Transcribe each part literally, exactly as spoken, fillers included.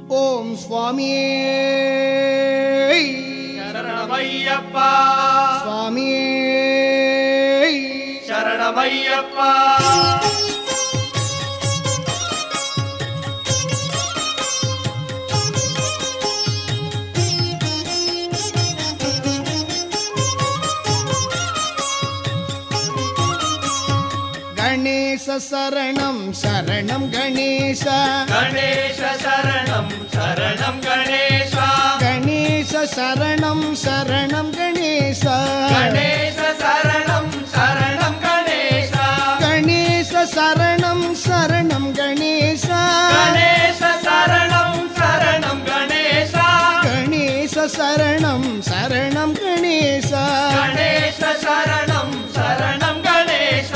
ஓம் சுவாமியே சரணமையப்பா சுவாமியே சரணமையப்பா கணேச சரணம் சரணம் கணேச கணேச சரணம் சரணம் கணேச கணேச சரணம் சரணம் கணேச கணேச சரணம் சரணம் கணேச கணேச சரணம் சரணம் கணேச கணேச சரணம் சரணம் கணேச கணேச சரணம் சரணம் கணேச கணேச சரணம் சரணம் கணேச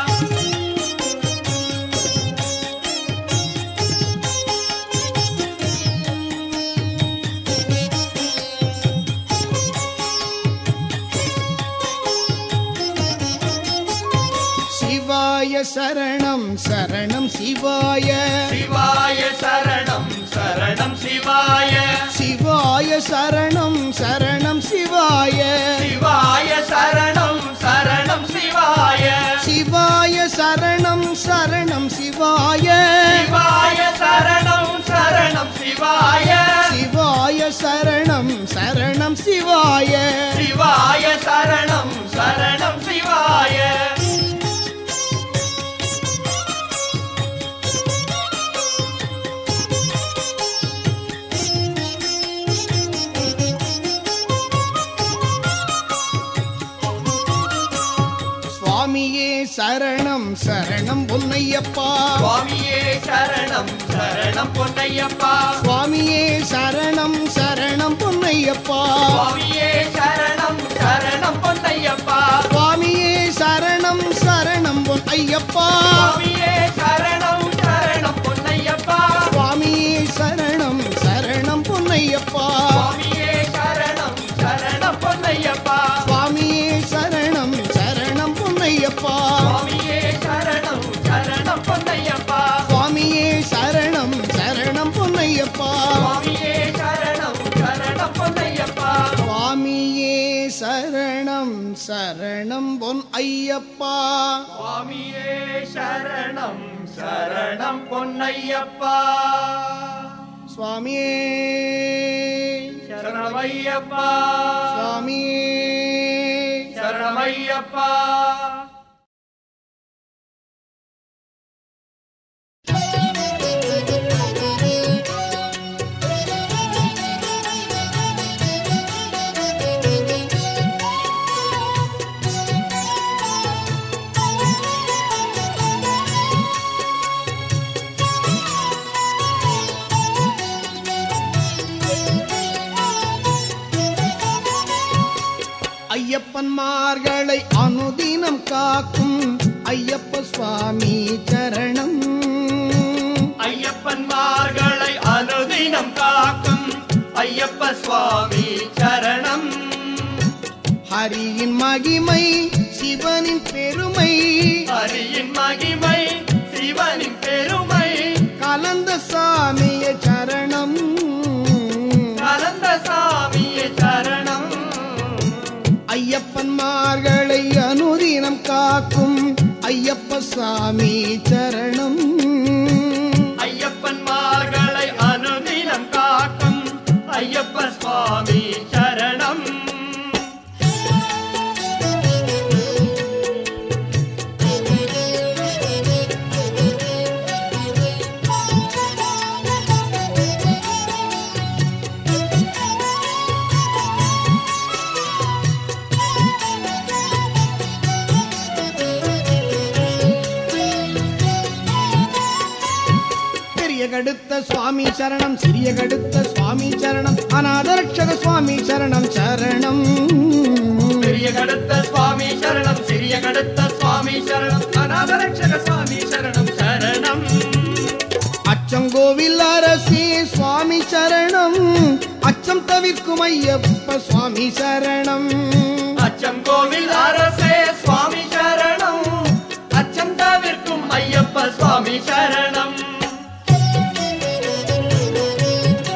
சிவாய சரணம் சரணம் சிவாய சிவாய சரணம் சரணம் சிவாய சிவாய சரணம் சரணம் சிவாய சிவாய சரணம் சரணம் சிவாய சிவாய சரணம் சரணம் சிவாய சிவாய சரணம் சரணம் சிவாய சிவாய சரணம் சரணம் சிவாய சிவாய சரணம் சரணம் சிவாய சுவாமியே சரணம் சரணம் பொன்னையப்பா சுவாமியே சரணம் சரணம் பொன்னையப்பா சுவாமியே சரணம் சரணம் பொன்னையப்பா சுவாமியே சரணம் சரணம் பொன்னையப்பா சுவாமியே சரணம் சரணம் பொன்னையப்பா சுவாமியே சரணம் சரணம் பொன்னையப்பா சுவாமியே சரணம் சரணம் பொன்னையப்பா சுவாமியே சரணம் சரணம் பொன்னையப்பா சுவாமியே சரணம் சரணம் பொன்னையப்பா சுவாமியே சரணம் சரணம் பொன்னையப்பா சுவாமியே சரணம் சரணம் பொன்னையப்பா சுவாமியே சரணம் சரணம் பொன்னையப்பா சுவாமியே சரணம் சரணம் பொன் ஐயப்பா சுவாமியே சரணம் சரணம் பொன்னையப்பா சுவாமியே சரணமையப்பா சுவாமியே சரணமையப்பா ஐயப்பன்மார்களை அனுதினம் காக்கும் ஐயப்ப சுவாமி சரணம் ஐயப்பன்மார்களை அனுதினம் காக்கும் ஐயப்ப சுவாமி சரணம் ஹரியின் மகிமை சிவனின் பெருமை ஹரியின் மகிமை சிவனின் பெருமை கலந்த சாமிய சரணம் கலந்த சாமியே சரணம் ஐயப்பன்மார்களை அனுதினம் காக்கும் ஐயப்ப சாமி சரணம் ஐயப்பன்மார்களை அனுதினம் காக்கும் ஐயப்ப சுவாமி சரணம் கடுத்த சுவாமி சரணம் சிறிய கடுத்த சுவாமி சரணம் அநாதரட்சக சுவாமி சரணம் சரணம் பெரிய கடுத்த சுவாமி சரணம் சிறிய கடுத்த சுவாமி சரணம் அநாதரட்சக சுவாமி சரணம் சரணம் அச்சங்கோவில் அரசே சுவாமி சரணம் அச்சம் தவிர்க்கும் ஐயப்ப சுவாமி சரணம் அச்சம் கோவில் அரசே சுவாமி சரணம் அச்சம் தவிர்க்கும் ஐயப்ப சுவாமி சரணம்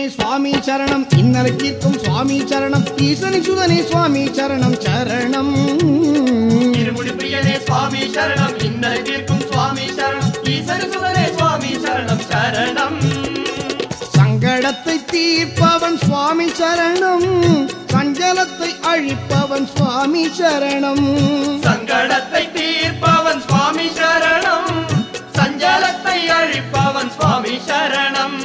சுவாமி சரணம் இன்னலை தீர்க்கும் சுவாமி சரணம் ஈசனி சுதனே சுவாமி சரணம் சரணம் இருமுடி பிரியனே சுவாமி சரணம் இன்னலை தீர்க்கும் சுவாமி சரணம் ஈசனி சுதனே சுவாமி சரணம் சரணம் சங்கடத்தை தீர்ப்பவன் சுவாமி சரணம் சஞ்சலத்தை அழிப்பவன் சுவாமி சரணம் சங்கடத்தை தீர்ப்பவன் சுவாமி சரணம் சஞ்சலத்தை அழிப்பவன் சுவாமி சரணம்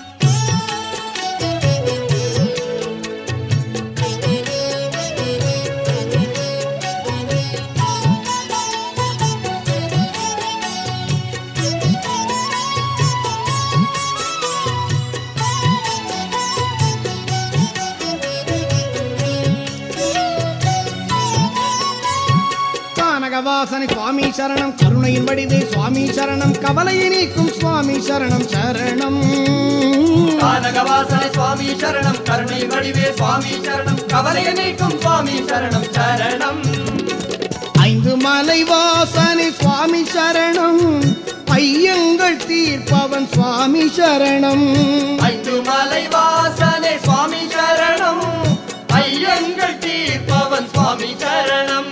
வாசனை சுவாமி சரணம் கருணையின் வடிவே சுவாமி சரணம் கவலையை நீக்கும் சுவாமி சரணம் சரணம் கானகவாசனை சுவாமி சரணம் கருணை வடிவே சுவாமி சரணம் கவலையை நீக்கும் சுவாமி சரணம் சரணம் ஐந்து மலை வாசனை சுவாமி சரணம் ஐயங்கள் தீர்ப்பவன் சுவாமி சரணம் ஐந்து மலை வாசனை சுவாமி சரணம் ஐயங்கள் தீர்ப்பவன் சுவாமி சரணம்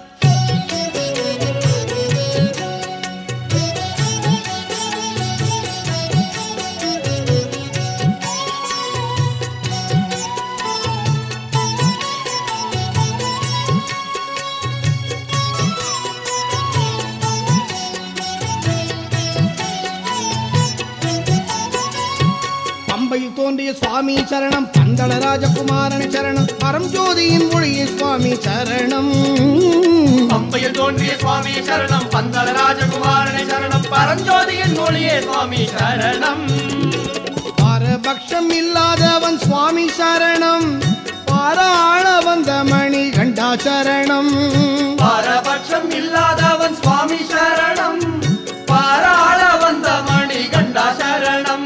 பம்பையில் தோன்றிய சுவாமி சரணம் பந்தள ராஜகுமாரன் சரணம் பரஞ்சோதியின் மொழியே சுவாமி சரணம் பம்பையில் தோன்றிய சுவாமி சரணம் பந்தள ராஜகுமாரன் சரணம் பரஞ்சோதியின் மொழியே சுவாமி சரணம் பாரபக்ஷம் இல்லாதவன் சுவாமி சரணம் பாராள வந்த மணி கண்டா சரணம் பாரபட்சம் இல்லாதவன் சுவாமி சரணம் பாராள வந்த மணி கண்டா சரணம்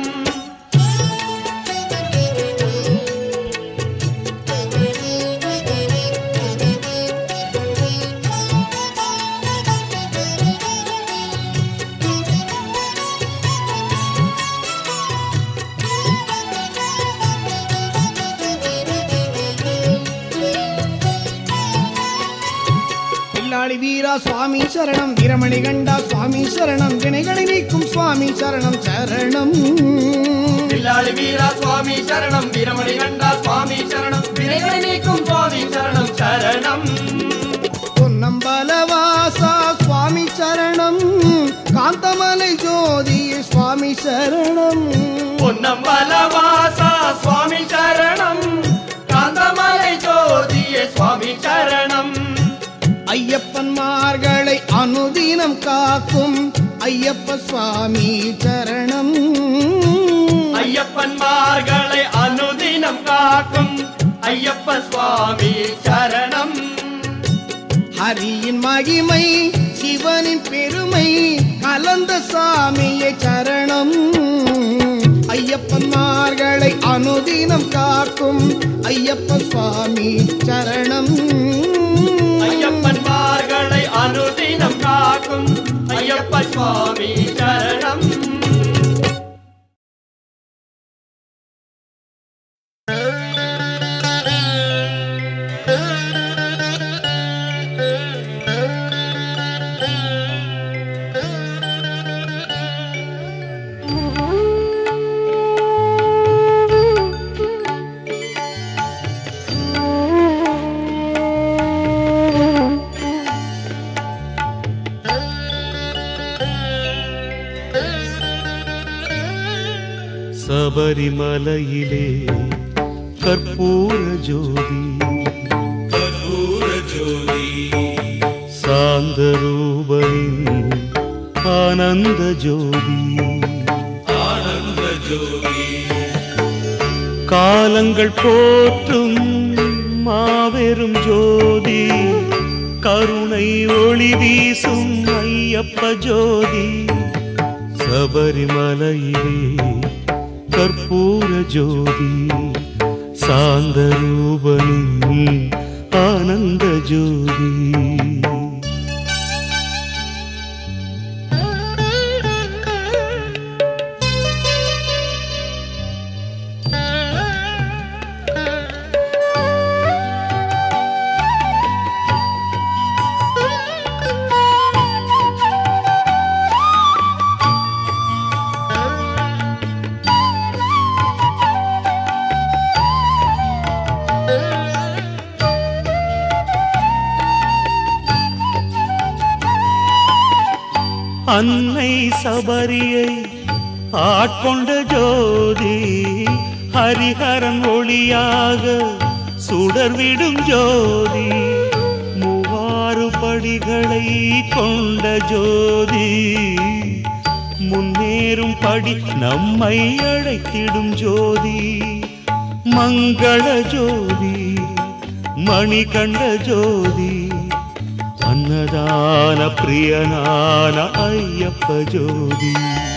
வீரா சுவாமி சரணம் வீரமணி கண்டா சுவாமி சரணம் வினைகளை நீக்கும் சுவாமி சரணம் சரணம் வில்லாளி வீரா சுவாமி சரணம் வீரமணி கண்டா சுவாமி சரணம் வினைகளை நீக்கும் சுவாமி சரணம் சரணம் பொன்னம்பலவாசா சுவாமி சரணம் காந்தமலை ஜோதி சுவாமி சரணம் பொன்னம்பலவாசா சுவாமி சரணம் காந்தமலை ஜோதியே சுவாமி சரணம் ஐயப்பன்மார்களை அனுதினம் காக்கும் ஐயப்ப சுவாமி சரணம் ஐயப்பன்மார்களை அனுதினம் காக்கும் ஐயப்ப சுவாமி சரணம் ஹரியின் மகிமை சிவனின் பெருமை கலந்த சாமியை சரணம் ஐயப்பன்மார்களை அனுதினம் காக்கும் ஐயப்ப சுவாமி சரணம் ஐயப்பன்மார்களை அனுதினம் காக்கும் ஐயப்ப சுவாமி சரணம் சபரிமலையிலே கற்பூர ஜோதி கற்பூர ஜோதி சாந்தரூபனின் ஆனந்த ஜோதி ஆனந்த ஜோதி காலங்கள் போற்றும் மாபெரும் ஜோதி கருணை ஒளி வீசும் ஐயப்ப ஜோதி சபரிமலையிலே கற்பூர ஜோதி சாந்தரூபனின் ஆனந்த ஜோதி அன்னை சபரியை ஆட்கொண்ட ஜோதி ஹரிஹரன் ஒளியாக சுடர்விடும் ஜோதி மூவாறு படிகளை கொண்ட ஜோதி முன்னேறும் படி நம்மை அழைத்திடும் ஜோதி மங்கள ஜோதி மணிகண்ட ஜோதி அன்னதான பிரியனான ஐயப்ப ஜோதி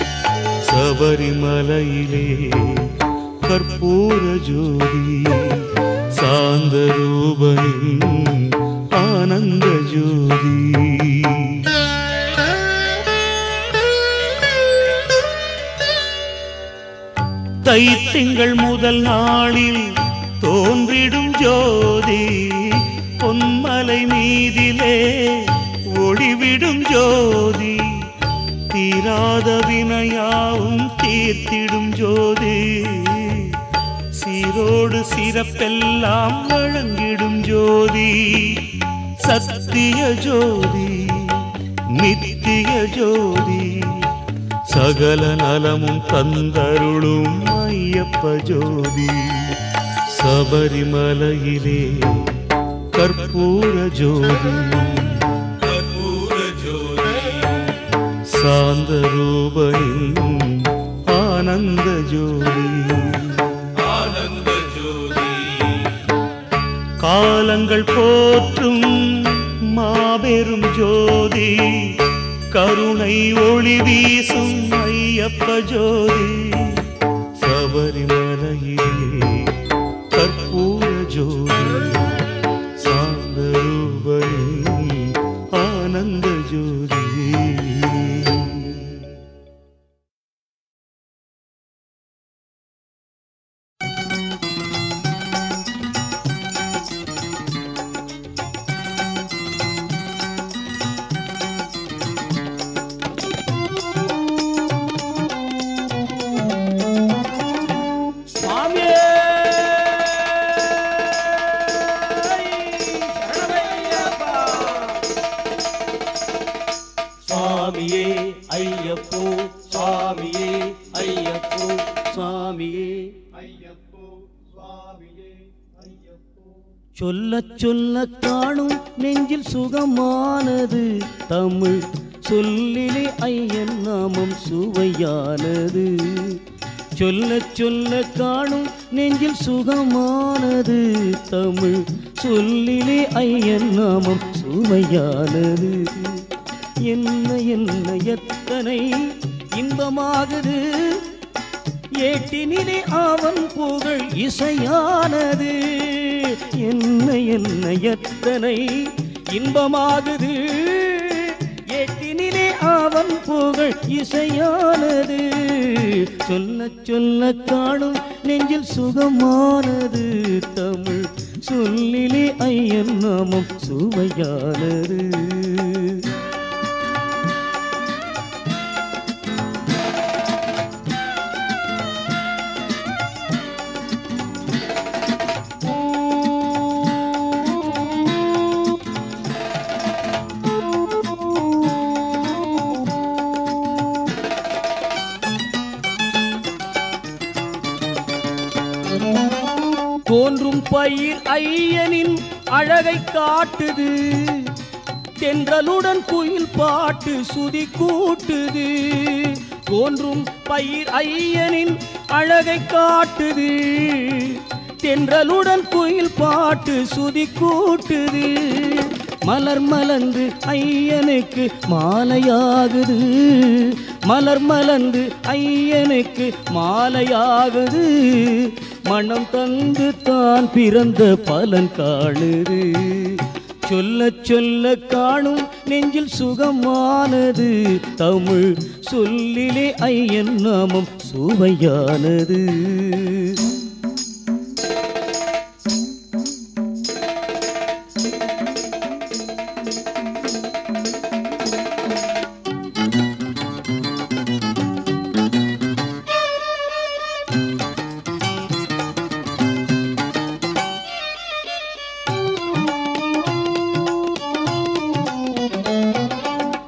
சபரிமலையிலே கற்பூர ஜோதி சாந்த ரூபனின் ஆனந்த ஜோதி தை திங்கள் முதல் நாளில் தோன்றிடும் ஜோதி பொன்மலை மீதிலே ஒளிவிடும் ஜோதி தீராத வினையாவும் தீர்த்திடும் ஜோதி சீரோடு சிறப்பெல்லாம் வழங்கிடும் ஜோதி சத்திய ஜோதி நித்திய ஜோதி சகல நலமும் தந்தருளும் ஐயப்ப ஜோதி சபரிமலையிலே கற்பூர ஜோதி கற்பூர ஜோதி சாந்த ரூபனின் ஆனந்த ஜோதி ஆனந்த ஜோதி காலங்கள் போற்றும் மாபெரும் ஜோதி கருணை ஒளி வீசும் ஐயப்ப ஜோதி சபரிமலையிலே கற்பூர ஜோதி சாந்த ரூபனின் ஆனந்த ஜோதி சொல்ல சொல்ல காணும் நெஞ்சில் சுகமானது தமிழ் சொல்லிலே ஐயன் நாமம் சுவையானது சொல்ல சொல்ல காணும் நெஞ்சில் சுகமானது தமிழ் சொல்லிலே ஐயன் நாமம் சுவையானது என்ன என்ன எத்தனை இன்பமாகுது ஏட்டினிலே அவன் புகழ் இசையானது என்ன என்ன எத்தனை இன்பமாகுது ஏட்டினிலே அவன் புகழ் இசையானது சொல்ல சொல்ல காணும் நெஞ்சில் சுகமானது தமிழ் சொல்லிலே ஐயன் நாமம் சுவையானது தோன்றும் பயிர் ஐயனின் அழகை காட்டுது தென்றலுடன் குயில் பாட்டு சுதி கூட்டுது தோன்றும் பயிர் ஐயனின் அழகை காட்டுது தென்றலுடன் குயில் பாட்டு சுதி கூட்டுது மலர் மலர்ந்து ஐயனுக்கு மாலையாகுது மலர் மலர்ந்து ஐயனுக்கு மாலையாகுது மனம் தந்து தான் பிறந்த பலன் காணுது சொல்ல சொல்ல காணும் நெஞ்சில் சுகமானது தமிழ் சொல்லிலே ஐயன் நாமம் சுவையானது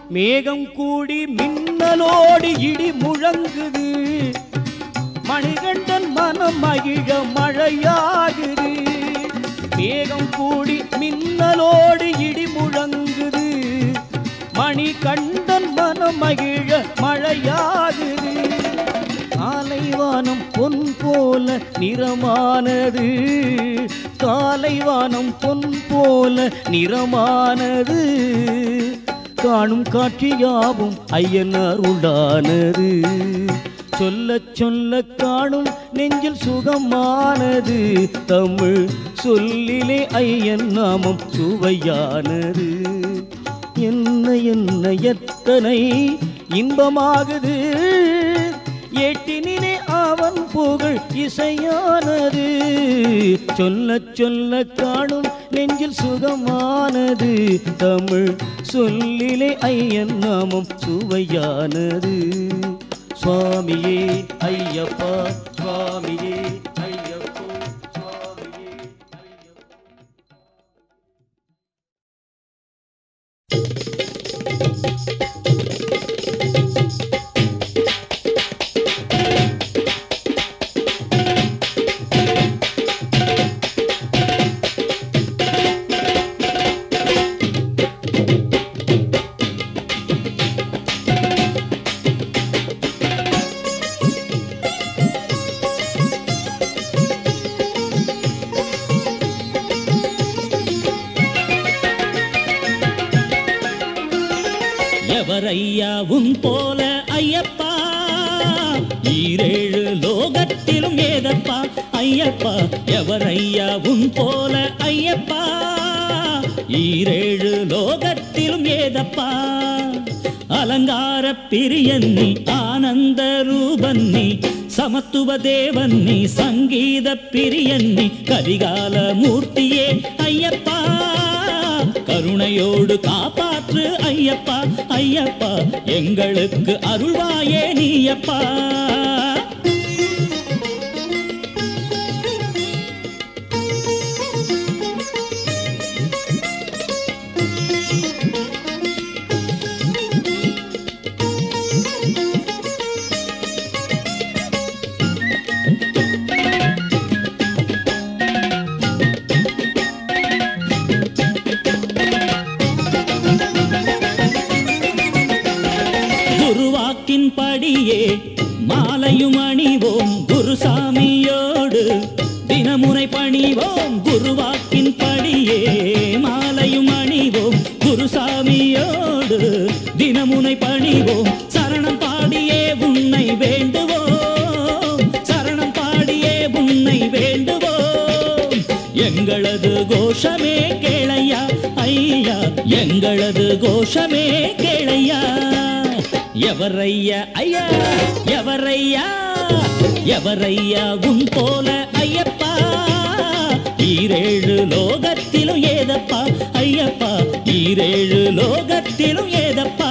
மேகம் கூடி மின்னலோடு இடி முழங்குது, மணிகண்டன் மனம் மகிழ மழையாகுது. மேகம் கூடி மின்னலோடு இடி முழங்குது, மணிகண்டன் மனம் மகிழ மழையாகுது. காலைவானம் பொன் போல நிறமானது, காலைவானம் பொன் போல நிறமானது. காணும் காட்சியாவும் ஐயன் அருளானது, சொல்ல சொல்ல காணும் நெஞ்சில் சுகமானது. தமிழ் சொல்லிலே ஐயன் நாமம் சுவையானது. என்ன என்ன எத்தனை இன்பமாகுது, எட்டினிலே அவன் புகழ் இசையானது. சொல்ல சொல்ல காணும் நெஞ்சில் சுகமானது. தமிழ் சொல்லிலே ஐயன் நாமம் சுவையானது. சுவாமியே ஐயப்பா, சுவாமியே ஐயப்போ, சுவாமியே ஐயப்போ. எவரையா உன் போல ஐயப்பா, ஈரேழு லோகத்திலும் ஏதப்பா ஐயப்பா. எவரையா உன் போல ஐயப்பா, ஈரேழு லோகத்திலும் ஏதப்பா. அலங்கார பிரியன் நீ, ஆனந்த ரூபன் நீ, சமத்துவ தேவன் நீ, சங்கீத பிரியன் நீ, கரிகால மூர்த்தியே ஐயப்பா. கருணையோடு காப்பாற்று ஐயப்பா, ஐயப்பா எங்களுக்கு அருள்வாயே நீயப்பா. படியே மாலையும் அணிவோம் குருசாமியோடு, தினமுறை பணிவோம் குருவாக்கின் படியே. மாலையும் அணிவோம் குருசாமியோடு, தினமுனை பணிவோம். சரணம் பாடியே உன்னை வேண்டுவோம், சரணம் பாடியே உன்னை வேண்டுவோம். எங்களது கோஷமே கேளையா ஐயா, எங்களது கோஷமே கேளையா. எவரையா ஐயா, எவரையா, எவரையா உன் போல ஐயப்பா, ஈரேழு லோகத்திலும் ஏதப்பா ஐயப்பா, ஈரேழு லோகத்திலும் ஏதப்பா.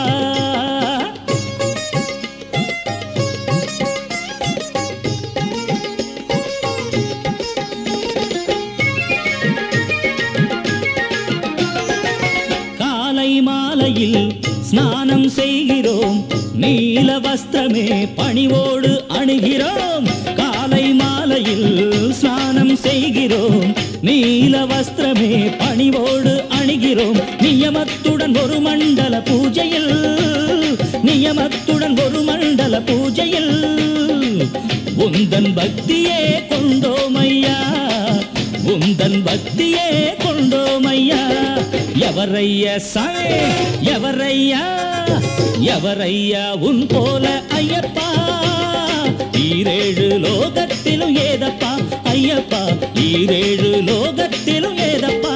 காலை மாலையில் ஸ்நானம் செய்கிறோம், நீல வஸ்திரமே பணிவோடு அணுகிறோம். காலை மாலையில் ஸ்நானம் செய்கிறோம், நீல வஸ்திரமே பணிவோடு அணுகிறோம். நியமத்துடன் ஒரு மண்டல பூஜையில், நியமத்துடன் ஒரு மண்டல பூஜையில் உந்தன் பக்தியே கொண்டோமையா, உந்தன் பக்தியே கொண்டோமையா. எவரையா சாமி, எவரையா, எவரையா உன் போல ஐயப்பா, ஈரேழு லோகத்திலும் ஏதப்பா ஐயப்பா, ஈரேழு லோகத்திலும் ஏதப்பா.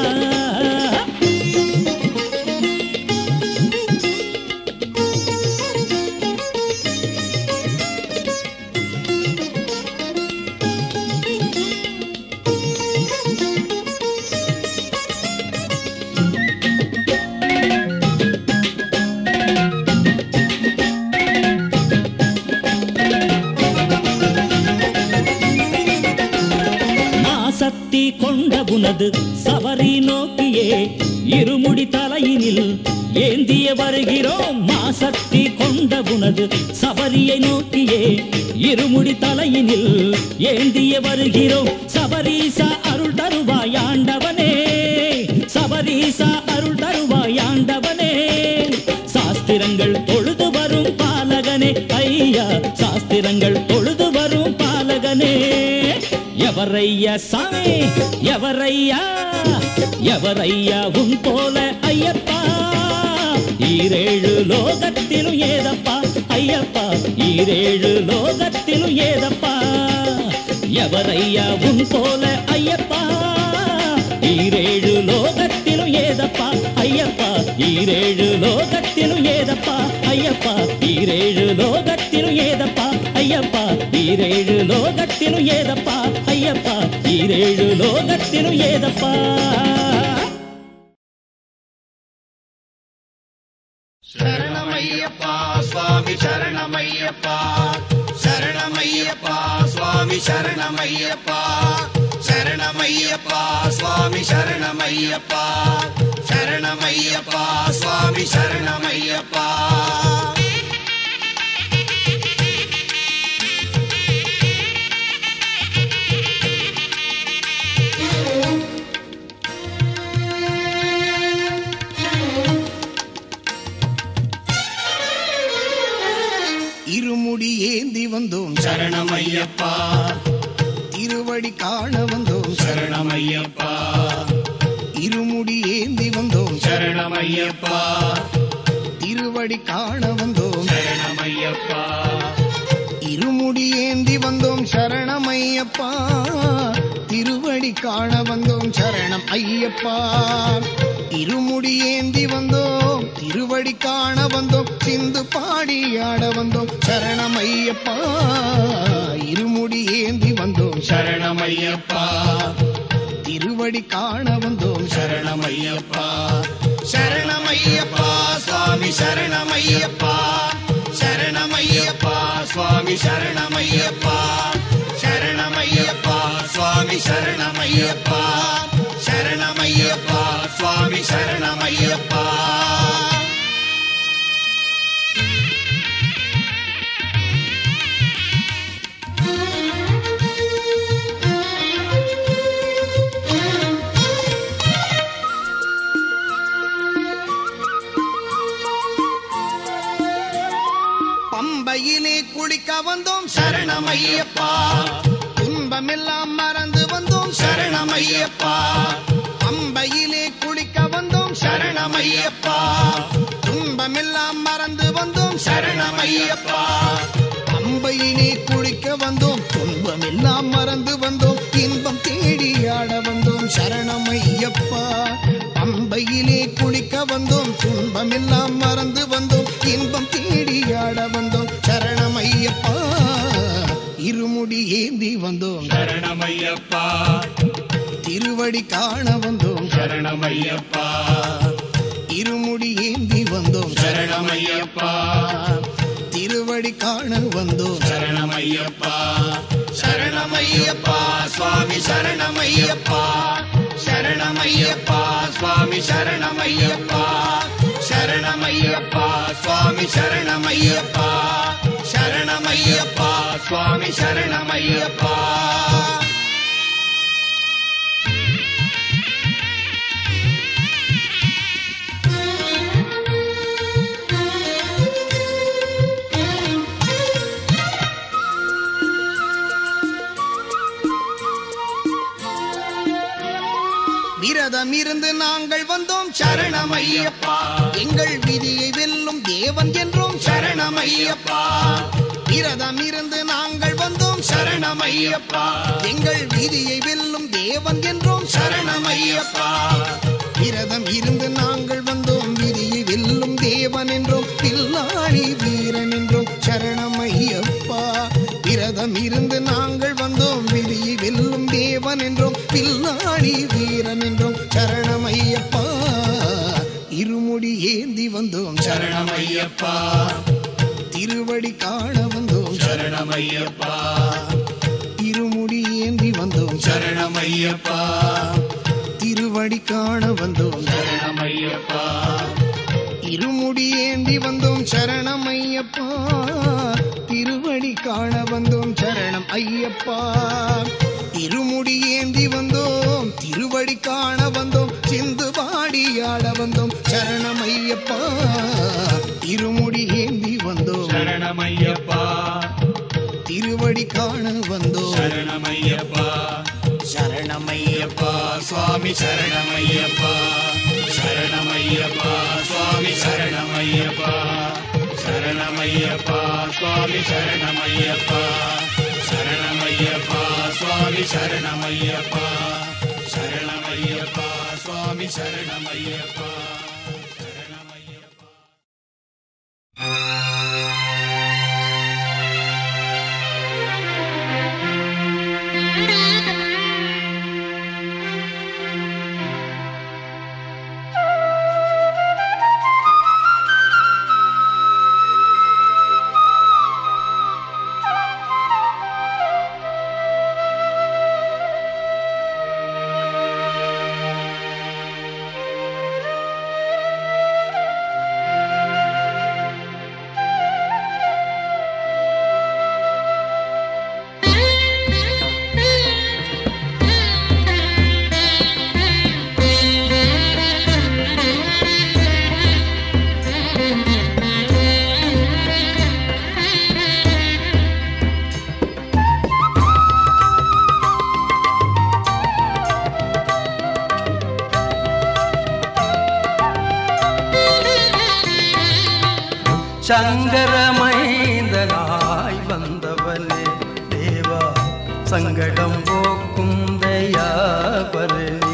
சக்தி கொண்ட உனது சபரி நோக்கியே இருமுடி தலையினில் ஏந்தி ஏந்திய வருகிறோம் மாசக்தி கொண்ட உனது சபரியை நோக்கியே இருமுடி தலையினில் ஏந்திய வருகிறோம் சபரீசா அருள் தருவாய் ஆண்டவனே சபரீசா அருள் தருவாய் ஆண்டவனே சாஸ்திரங்கள் தொழுது வரும் பாலகனே ஐயா சாஸ்திரங்கள் தொழுது வரும் பாலகனே எவரையா சாமி எவரையா எவரையா உன் போல ஐயப்பா ஈரேழு லோகத்திலும் ஏதப்பா ஐயப்பா ஈரேழு லோகத்திலும் ஏதப்பா எவரையா உன் போல ஐயப்பா ஈரேழு லோகத்திலும் ஏதப்பா ஐயப்பா ஈரேழு லோகத்திலும் ஏதப்பா ஐயப்பா ஈரேழு லோகத்திலும் ஏதப்பா ஐயப்பா ஈரேழு லோகத்திலும் ஏதப்பா ஐயப்பா ஈரேழு லோகத்திலும் ஏதப்பா சரணமையப்பா சுவாமி சரணமையப்பா சரணமையப்பா சுவாமி சரணமையப்பா சரணமையப்பா சுவாமி சரணமையப்பா சரணமையப்பா சுவாமி சரணமையப்பா இருமுடி ஏந்தி வந்தோம் சரணமையப்பா திருவடி காண வந்தோம் சரணமையப்பா இருமுடி ஏந்தி வந்தோம் சரணமையப்பா திருவடி காண வந்தோம் சரணமையப்பா இருமுடி ஏந்தி வந்தோம் சரணமையப்பா திருவடி காண வந்தோம் சரணம் ஐயப்பா இருமுடி ஏந்தி வந்தோம் திருவடி காண வந்தோம் சிந்து பாடி ஆட வந்தோம் சரணமையப்பா இருமுடி ஏந்தி வந்தோம் சரணமையப்பா திருவடி காண வந்தோம் சரணமையப்பா சரணமையப்பா சுவாமி சரணமையப்பா சரணமையப்பா சுவாமி சரணமையப்பா சரணமையப்பா சுவாமி சரணமையப்பா சரணமையப்பா சுவாமி சரணமையப்பா பம்பையிலே குளிக்க வந்தோம் சரணமையப்பா துன்பமெல்லாம் மறந்து வந்தோம் சரணமையப்பா பம்பையிலே குளிக்க வந்தோம் சரணமையப்பா துன்பமெல்லாம் மறந்து வந்தோம் சரணமையப்பா பம்பையிலே குளிக்க வந்தோம் துன்பமெல்லாம் மறந்து வந்தோம் இன்பம் தேடி ஆட வந்தோம் சரணமையப்பா பம்பையிலே குளிக்க வந்தோம் துன்பமெல்லாம் மறந்து வந்தோம் இன்பம் தேடி ஆட வந்தோம் சரணமையப்பா இருமுடி ஏந்தி வந்தோம் சரணமையப்பா திருவடி காண வந்தோம் சரணமையப்பா இருமுடி ஏந்தி வந்தோம் சரணமையப்பா திருவடி காண வந்தோம் சரணமையப்பா சரணமையப்பா சுவாமி சரணமையப்பா சரணமையப்பா சுவாமி சரணமையப்பா சரணமையப்பா சுவாமி சரணமையப்பா சரணமையப்பா சுவாமி சரணமையப்பா விரதம் இருந்து நாங்கள் வந்தோம் சரணமையப்பா எங்கள் விதியை வெல்லும் தேவன் என்றோம் சரணமையப்பா விரதம் இருந்து நாங்கள் வந்தோம் சரணமையப்பா எங்கள் விதியை வெல்லும் தேவன் என்றோம் சரணமையப்பா விரதம் இருந்து நாங்கள் வந்தோம் விதியை வெல்லும் தேவன் என்றோம் பில்லாடி வீரன் என்றோம் சரணமையப்பா விரதம் இருந்து நாங்கள் வந்தோம் விதியை வெல்லும் தேவன் என்றோம் பில்லாடி வீரன் என்றோம் சரணமையப்பா இருமுடி ஏந்தி வந்தோம் சரணமையப்பா திருவடி காண வந்தோம் சரணமையப்பா இருமுடி ஏந்தி வந்தோம் சரணமையப்பா திருவடி காண வந்தோம் சரணமையப்பா இருமுடி ஏந்தி வந்தோம் சரணம் ஐயப்பா, திருவடி காண வந்தோம் சரணம் ஐயப்பா. இருமுடி ஏந்தி வந்தோம் திருவடி காண வந்தோம், சிந்து பாடியாட வந்தோம் சரணம் ஐயப்பா. இருமுடி ஏந்தி வந்தோம் சரணம் ஐயப்பா, திருவடி காண வந்தோம் சரணம் ஐயப்பா. சரணம் ஐயப்பா சுவாமி சரணம் ஐயப்பா, சரணம் ஐயப்பா சுவாமி சரணம் ஐயப்பா, சரணம் ஐயப்பா சுவாமி சரணம் ஐயப்பா, சரணம் ஐயப்பா சுவாமி சரணம் ஐயப்பா, சரணம் ஐயப்பா சுவாமி சரணம் ஐயப்பா, சரணம் ஐயப்பா. சங்கரமைந்தனாய் வந்தவனே தேவா, சங்கடம் போக்கும் தயாபரணி.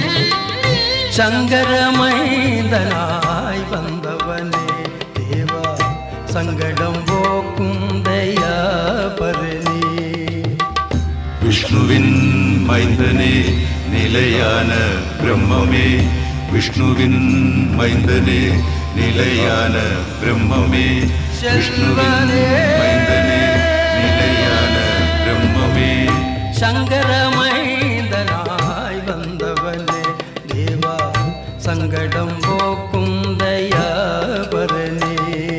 சங்கரமைந்தனாய் வந்தவனே தேவா, சங்கடம் போக்கும் தயாபரணி. விஷ்ணுவின் மைந்தனே நிலையான பிரம்மமே, விஷ்ணுவின் மைந்தனே நிலையான பிரம்மமே, விஷ்ணுவின் மைந்தனே நிலையான பிரம்மமே. சங்கரமைந்தனாய் வந்தவனே தேவா, சங்கடம் போக்கும் தயாபரணி.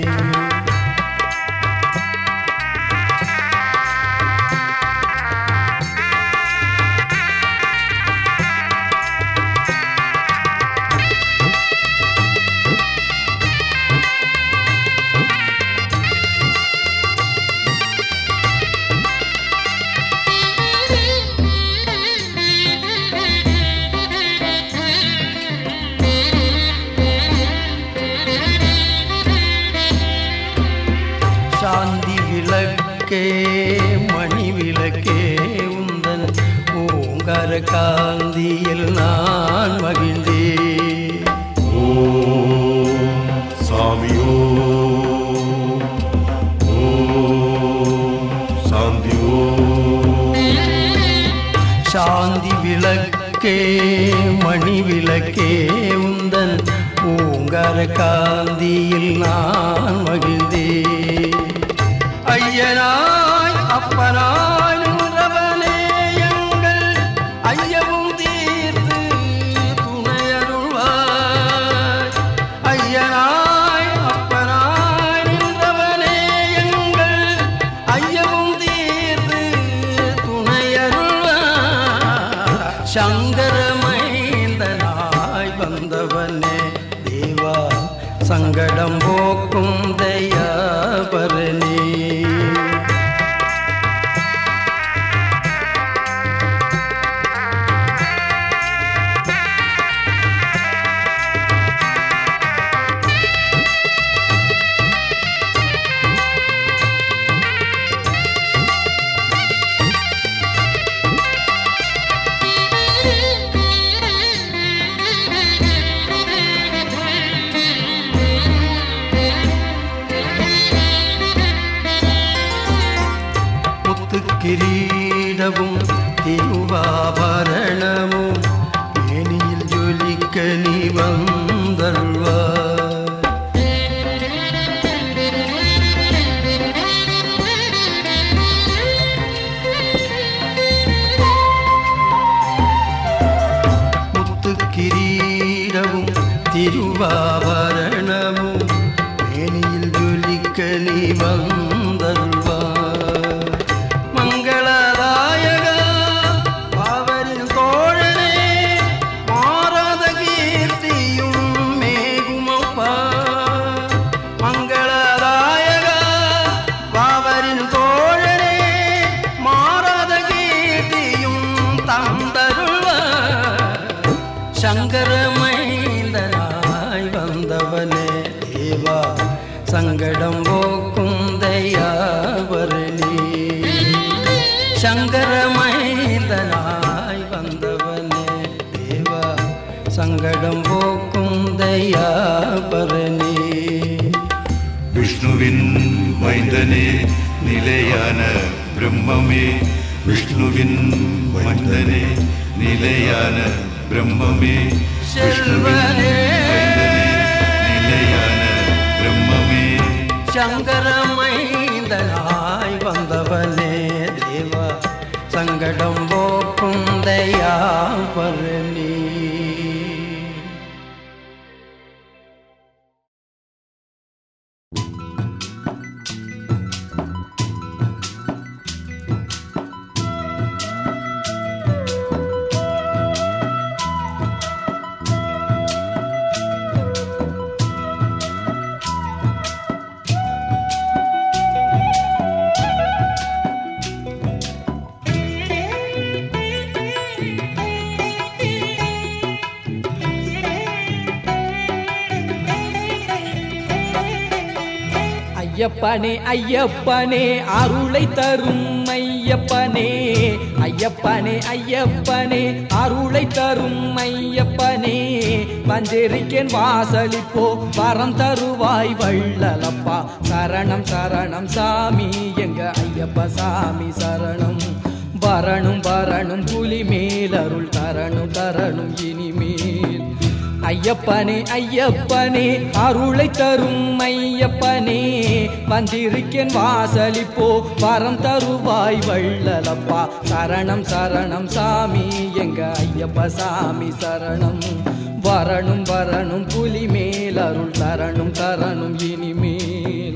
சாந்தி விளக்கே மணி விளக்கே உந்தன் ஓங்கார காந்தியில் நான் மகிழ்ந்தே. ஓம் சாமி ஓம், ஓம் சாந்தி ஓம். சாந்தி விளக்கே மணி விளக்கே உந்தன் ஓங்கார காந்தியில் நான் மகிழ்ந்தே. ஐயனாய் அப்பனாய் நின்றவனே எங்கள் ஐயவும் தீர்த்து துணையருள்வாய். ஐயனாய் அப்பனாய் நின்றவனே எங்கள் ஐயவும் தீர்த்து துணையருள்வாய். சங்கரமைந்தனாய் வந்தவனே தேவா, சங்கடம் போக்கும் தயாபரணி. கிரீடமும் திருவாபரணமும் மேனியில் ஜொலிக்க நீ வந்தருள்வாய். முத்து கிரீடமும் திருவாபரணமும் நீ வந்தருள்வாய். மங்களதாயகா பாவரின் தோழனே மாறாத கீர்த்தியும் மேகுமப்பா. மங்களதாயகா பாவரின் தோழனே மாறாத கீர்த்தியும் தந்தருள்வாய். சங்கரமைந்தனாய் வந்தவனே தேவா சங்கடம் போக்கும் தயாபரணி. சங்கரமைந்தனாய் வந்தவனே தேவா சங்கடம் போக்கும் தயாபரணி. விஷ்ணுவின் மைந்தனே நிலையான பிரம்மமே, விஷ்ணுவின் மைந்தனே நிலையான பிரம்மமே, செல்வனே நிலையான பிரம்மமே. சங்கரமைந்தனாய் வந்தவனே தேவா சங்கடம் போக்கும் தயாபரணி. ஐயப்பனே ஐயப்பனே அருளை தரும் ஐயப்பனே, ஐயப்பனே ஐயப்பனே அருளை தரும் ஐயப்பனே. வந்திருக்கேன் வாசலிப்போ வரம் தருவாய் வள்ளலப்பா. சரணம் சரணம் சாமி எங்க ஐயப்ப சாமி சரணம். வரணும் வரணும் புலி மேல் அருள் தரணும் தரணும் இனிமேல். ஐயப்பனே ஐயப்பனே அருளை தரும் ஐயப்பனே. வந்திருக்கேன் வாசலிப்போ வரம் தருவாய் வள்ளலப்பா. சரணம் சரணம் சாமி எங்க ஐயப்ப சாமி சரணம். வரணும் வரணும் புலி மேல் அருள் தரணும் தரணும் இனிமேல்.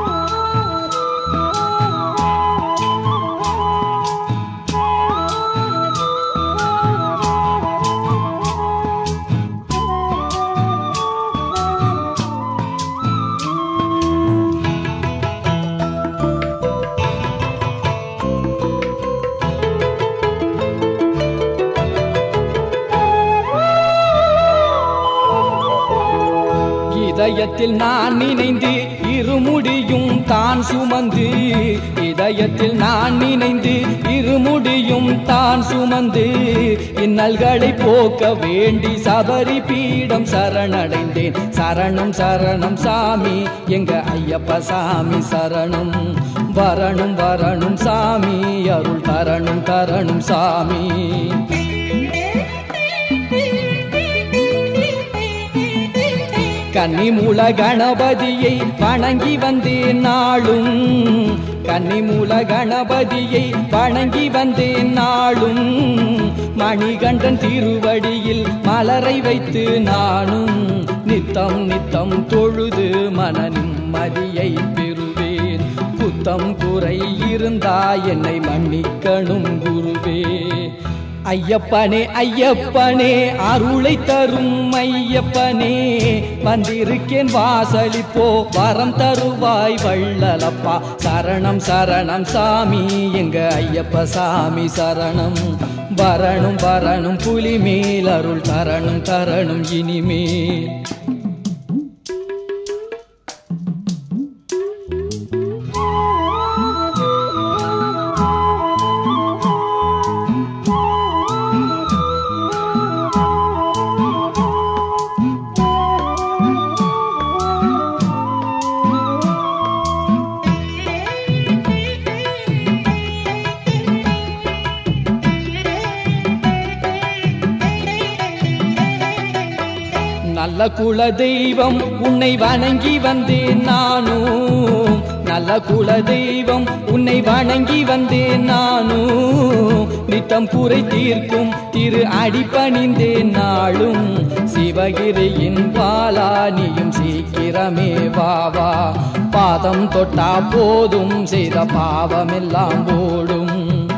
இதயத்தில் நான் நினைந்து இருமுடியும் தான் சுமந்து, இதயத்தில் நான் நினைந்து இருமுடியும் தான் சுமந்து, இன்னல்களை போக்க வேண்டி சபரி பீடம் சரணடைந்தேன். சரணம் சரணம் சாமி எங்க ஐயப்ப சாமி சரணம். வரணும் வரணும் சாமி அருள் தரணும் தரணும் சாமி. கன்னிமூல கணபதியை வணங்கி வந்தேன் நாளும், கன்னிமூல கணபதியை வணங்கி வந்தேன் நாளும். மணிகண்டன் திருவடியில் மலரை வைத்து நானும் நித்தம் நித்தம் தொழுது மன நிம்மதியை பெறுவேன். குத்தம் குறை இருந்தா என்னை மன்னிக்கணும் குருவே. ஐயப்பனே ஐயப்பனே அருளை தரும் ஐயப்பனே. வந்திருக்கேன் வாசலிப்போ வரம் தருவாய் வள்ளலப்பா. சரணம் சரணம் சாமி எங்க ஐயப்ப சாமி சரணம். வரணும் வரணும் புலி மேல் அருள் தரணும் தரணும் இனிமேல். நல்ல குல தெய்வம் உன்னை வணங்கி வந்தேன் நானும். நல்ல குல தெய்வம் உன்னை வணங்கி வந்தேன் நானும். நித்தம் குறை தீர்க்கும் திரு அடிபணிந்தேன் நாளும். சிவகிரியின் பாலா நீயும் சீக்கிரமே வாவா. பாதம் தொட்டா போதும் செய்த பாவமெல்லாம் ஓடும்.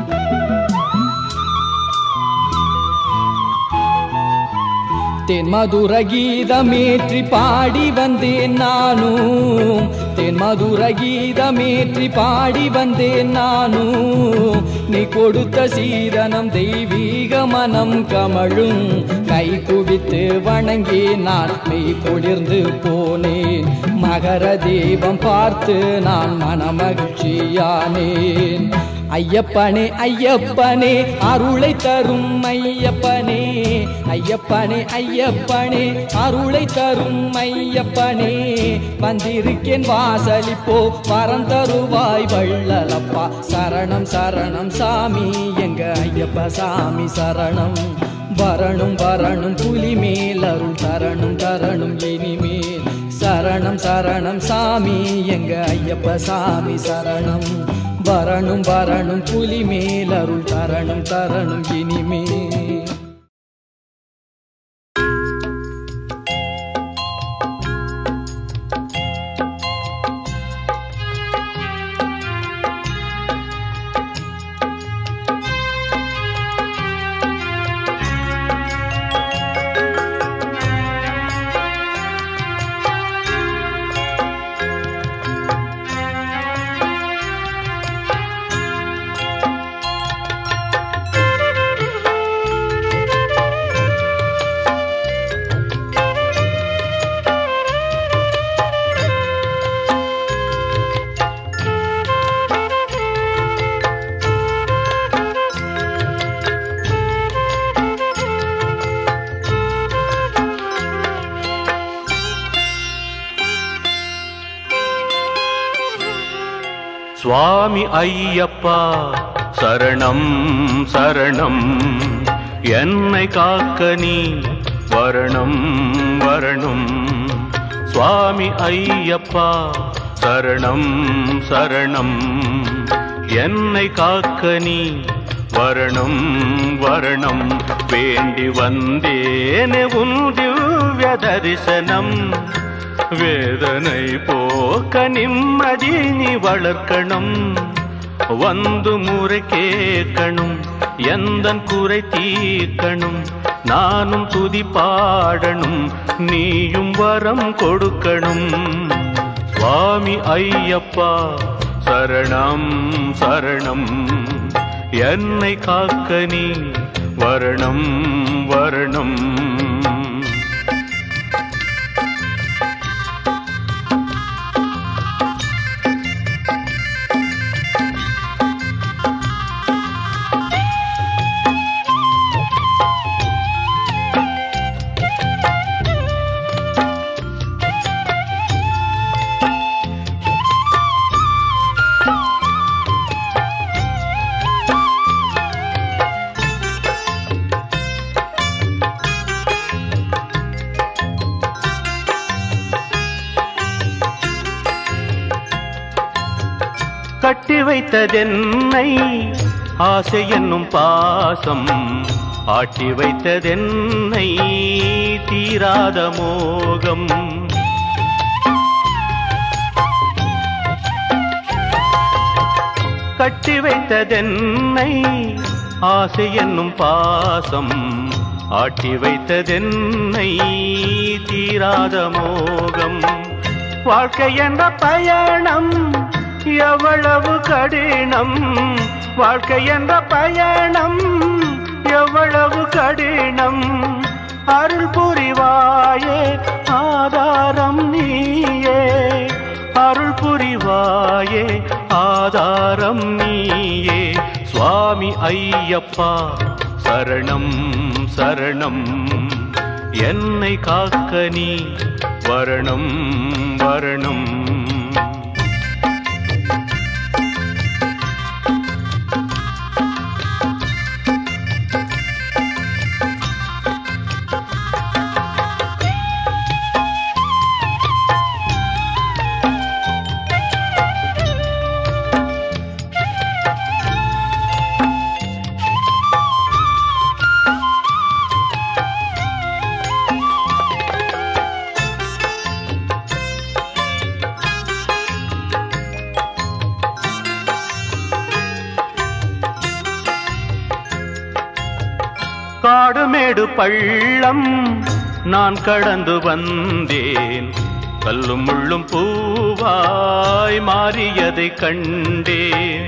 தென்மதுர கீதமேற்றி பாடி வந்தேன் நானும், தென்மதுர கீதமேற்றி பாடி வந்தேன் நானும். நீ கொடுத்த சீதனம் தெய்வீக மனம் கமழும், கை குவித்து வணங்கி நான் மெய் குளிர்ந்து போனேன். மகர தீபம் பார்த்து நான் மனமகிழ்ச்சியானேன். ஐயப்பனே ஐயப்பனே அருளை தரும் ஐயப்பனே, ஐயப்பனே ஐயப்பனே அருளை தரும் ஐயப்பனே. வந்திருக்கேன் வாசலிப்போ வரம் தருவாய் வள்ளலப்பா. சரணம் சரணம் சாமி எங்க ஐயப்ப சாமி சரணம். வரணும் வரணும் புலி மேல் அருள் தரணும் தரணும் இனிமேல். சரணம் சரணம் சாமி எங்க ஐயப்ப சாமி சரணம். வரணும் வரணும் புலி மேல் அருள் தரணும் தரணும் இனிமேல். சுவாமி ஐயப்பா சரணம் சரணம், என்னை காக்க நீ வரணும் வரணும். சுவாமி ஐயப்பா சரணம் சரணம், என்னை காக்க நீ வரணும் வரணும். வேண்டி வந்தேனே உன் திவ்ய தரிசனம், வேதனை போக்க நிம்மதி நீ வளர்க்கணும். வந்து முறை கேட்கணும், எந்தன் குறை தீர்க்கணும். நானும் துதி பாடணும், நீயும் வரம் கொடுக்கணும். சுவாமி ஐயப்பா சரணம் சரணம், என்னை காக்க நீ வரணும் வரணும். கட்டி வைத்ததென்னை ஆசை என்னும் பாசம், ஆட்டி வைத்ததென்னை தீராத மோகம். கட்டி வைத்ததென்னை ஆசை என்னும் பாசம், ஆட்டி வைத்ததென்னை தீராத மோகம். வாழ்க்கை என்ற பயணம் எவ்வளவு கடினம், வாழ்க்கை என்ற பயணம் எவ்வளவு கடினம். அருள் புரிவாயே ஆதாரம் நீயே, அருள் புரிவாயே ஆதாரம் நீயே. சுவாமி ஐயப்பா சரணம் சரணம், என்னை காக்க நீ வரணும் வரணும். காடுமேடு பள்ளம் நான் கடந்து வந்தேன் கல்லும் முள்ளும் பூவாய் மாறியதை கண்டேன்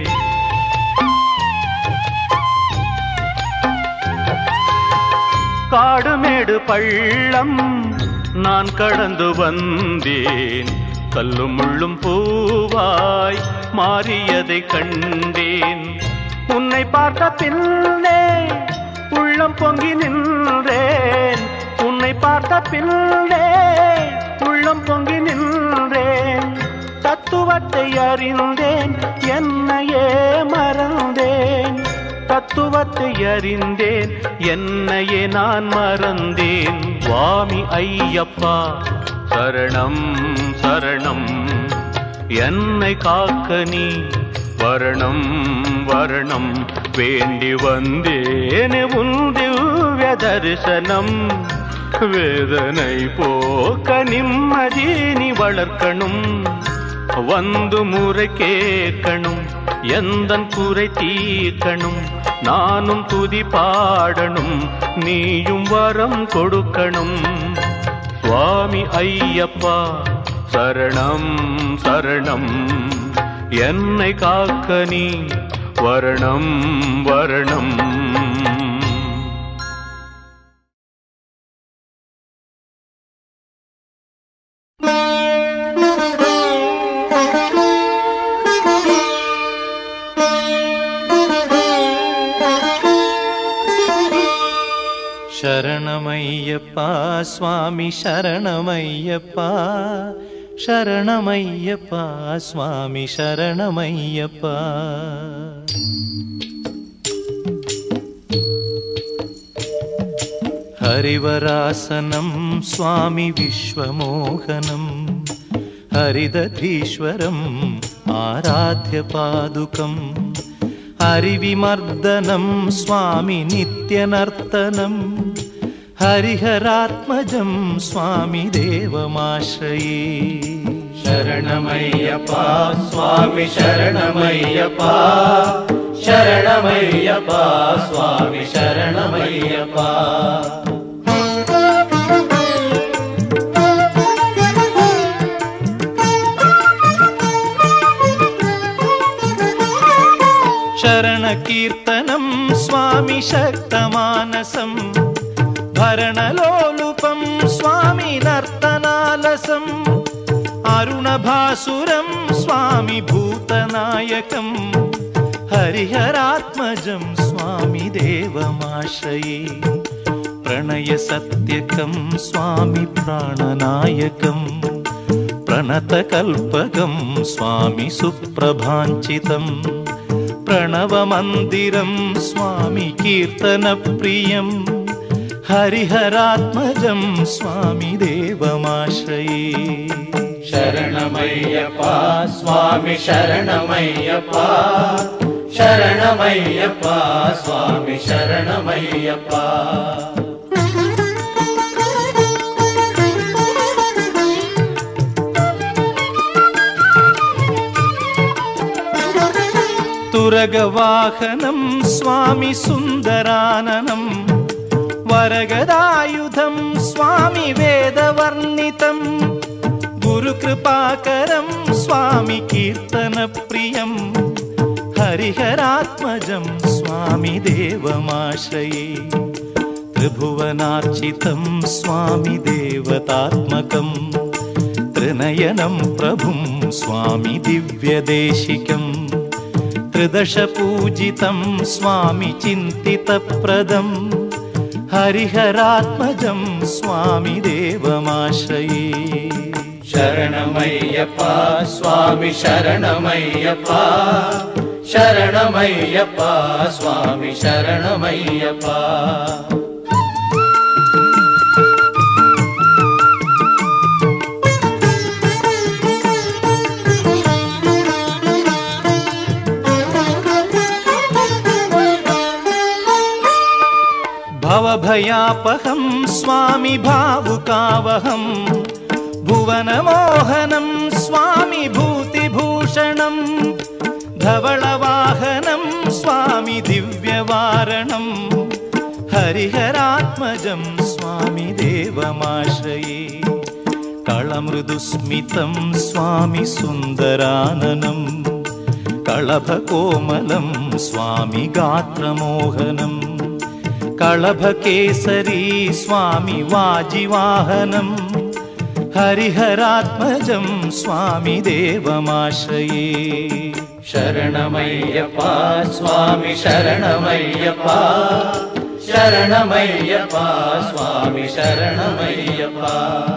காடுமேடு பள்ளம் நான் கடந்து வந்தேன் கல்லும் முள்ளும் பூவாய் மாறியதை கண்டேன் உன்னை பார்த்த பின்னே உள்ளம் பொங்கி நின்றேன் உன்னை பார்த்த பின்னே உள்ளம் பொங்கி நின்றேன் தத்துவத்தை அறிந்தேன் என்னையே மறந்தேன் தத்துவத்தை அறிந்தேன் என்னையே நான் மறந்தேன் சுவாமி ஐயப்பா சரணம் சரணம் என்னை காக்க நீ வரணம் வரணம் வேண்டி வந்தேனே உன் திவ்ய தரிசனம் வேதனை போக்க நிம்மதி நீ வளர்க்கணும் வந்து முறை கேட்கணும் எந்தன் குறை தீர்க்கணும் நானும் துதி பாடணும் நீயும் வரம் கொடுக்கணும் சுவாமி ஐயப்பா சரணம் சரணம் என்னை காக்க நீ வரணம் வரணம் शरणमय्यप्पा स्वामी शरणमय्यप्पा शरणमय्यप्पा स्वामी शरणमय्यप्पा हरिवरासनं स्वामी विश्वमोहनं हरिदधीश्वरम् आराध्य पादुकम् हरिविमर्दनं स्वामी नित्यनर्तनं हरिहरात्मजं स्वामी देवमाश्रये शरणमय्यप्पा स्वामी शरणमय्यप्पा शरणमय्यप्पा स्वामी शरणमय्यप्पा शरणकीर्तनं स्वामी शक्तमानसं भरणलोलुपं स्वामी नर्तनालसम् अरुणभासुरं स्वामी भूतनायकं हरिहरात्मजं स्वामी देवमाश्रये प्रणयसत्यकं स्वामी प्राणनायकं प्रणतकल्पकं स्वामी सुप्रभाञ्चितम् प्रणवमन्दिरं स्वामी कीर्तनप्रियं हरिहरात्मजं स्वामी देवमाश्रये शरणमय्यप्पा स्वामी शरणमय्यप्पा शरणमय्यप्पा स्वामी शरणमय्यप्पा तुरगवाहनं स्वामी सुन्दराननं वरगदायुधं स्वामी वेदवर्णितं गुरुकृपाकरं स्वामी कीर्तनप्रियं हरिहरात्मजं स्वामी देवमाश्रये त्रिभुवनार्चितं स्वामी देवतात्मकं त्रिनयनं प्रभुं स्वामी दिव्यदेशिकम् त्रिदशपूजितं स्वामी चिन्तितप्रदं हरिहरात्मजं स्वामी देवमाश्रये शरणमय्यप्पा स्वामी शरणमय्यप्पा शरणमय्यप्पा स्वामी शरणमय्यप्पा भवभयापहं स्वामी भावुकावहं भुवनमोहनं स्वामी भूतिभूषणं धवलवाहनं स्वामी दिव्यवारणं हरिहरात्मजं स्वामी देवमाश्रये कळमृदुस्मितं स्वामी सुन्दराननं कळभकोमलं स्वामी गात्रमोहनं कळभकेसरी स्वामी वाजिवाहनं हरिहरात्मजं स्वामी देवमाश्रये शरणमय्यप्पा स्वामी शरणमय्यप्पा शरणमय्यप्पा स्वामी शरणमय्यप्पा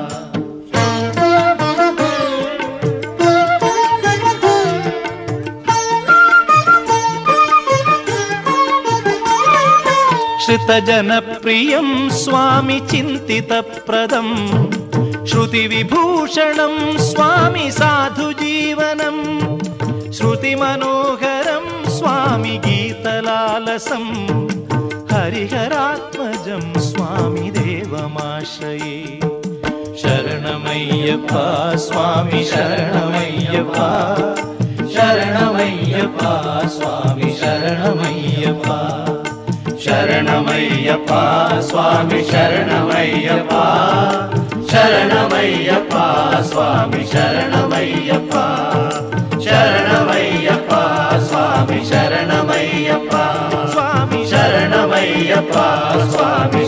श्रुतजनप्रियं स्वामी चिन्तितप्रदं श्रुतिविभूषणं स्वामी साधुजीवनं श्रुतिमनोहरं स्वामी गीतलालसं हरिहरात्मजं स्वामी देवमाश्रये शरणमय्यप्पा स्वामी शरणमय्यप्पा शरणमय्यप्पा स्वामी शरणमय्यप्पा शरणमय्यप्पा स्वामी शरणमय्यप्पा शरणमय्यप्पा स्वामी शरणमय्यप्पा शरणमय्यप्पा स्वामी शरणमय्यप्पा स्वामी शरणमय्यप्पा स्वामी